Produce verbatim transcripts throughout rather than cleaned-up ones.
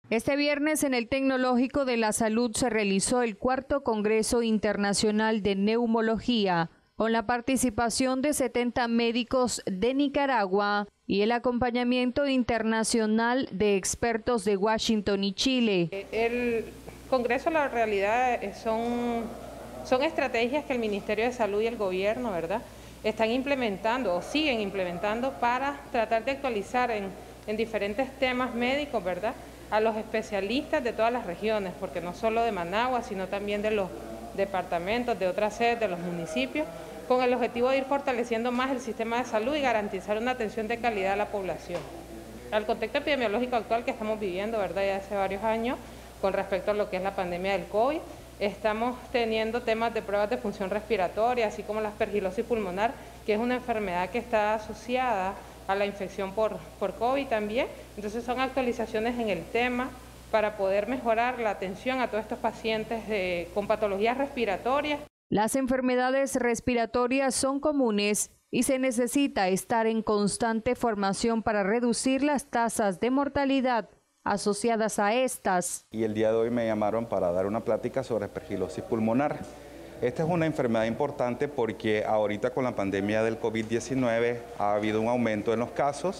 Este viernes en el Tecnológico de la Salud se realizó el cuarto Congreso Internacional de Neumología, con la participación de setenta médicos de Nicaragua y el acompañamiento internacional de expertos de Washington y Chile. El Congreso, la realidad, son, son estrategias que el Ministerio de Salud y el gobierno, ¿verdad?, están implementando o siguen implementando para tratar de actualizar en, en diferentes temas médicos, ¿verdad?, a los especialistas de todas las regiones, porque no solo de Managua, sino también de los departamentos, de otras sedes, de los municipios, con el objetivo de ir fortaleciendo más el sistema de salud y garantizar una atención de calidad a la población. Al contexto epidemiológico actual que estamos viviendo, ¿verdad?, ya hace varios años, con respecto a lo que es la pandemia del COVID, estamos teniendo temas de pruebas de función respiratoria, así como la aspergilosis pulmonar, que es una enfermedad que está asociada a la infección por, por COVID también. Entonces son actualizaciones en el tema para poder mejorar la atención a todos estos pacientes de, con patologías respiratorias. Las enfermedades respiratorias son comunes y se necesita estar en constante formación para reducir las tasas de mortalidad asociadas a estas. Y el día de hoy me llamaron para dar una plática sobre aspergilosis pulmonar. Esta es una enfermedad importante porque ahorita con la pandemia del COVID diecinueve ha habido un aumento en los casos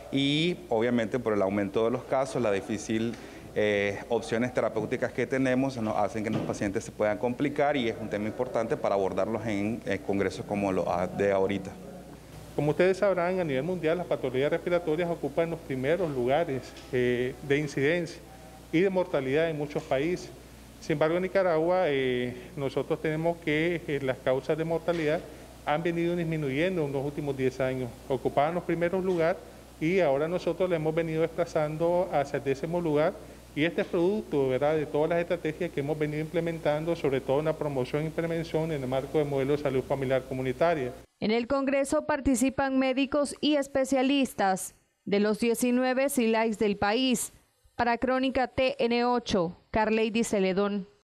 y obviamente por el aumento de los casos, la difícil eh, opciones terapéuticas que tenemos nos hacen que los pacientes se puedan complicar y es un tema importante para abordarlos en, en congresos como lo de ahorita. Como ustedes sabrán, a nivel mundial las patologías respiratorias ocupan los primeros lugares eh, de incidencia y de mortalidad en muchos países. Sin embargo, en Nicaragua eh, nosotros tenemos que eh, las causas de mortalidad han venido disminuyendo en los últimos diez años. Ocupaban los primeros lugares y ahora nosotros le hemos venido desplazando hacia el décimo lugar y este es producto, ¿verdad?, de todas las estrategias que hemos venido implementando, sobre todo en la promoción y prevención en el marco del modelo de salud familiar comunitaria. En el Congreso participan médicos y especialistas de los diecinueve C I L A I S del país. Para Crónica T N ocho, Carlady Celedón.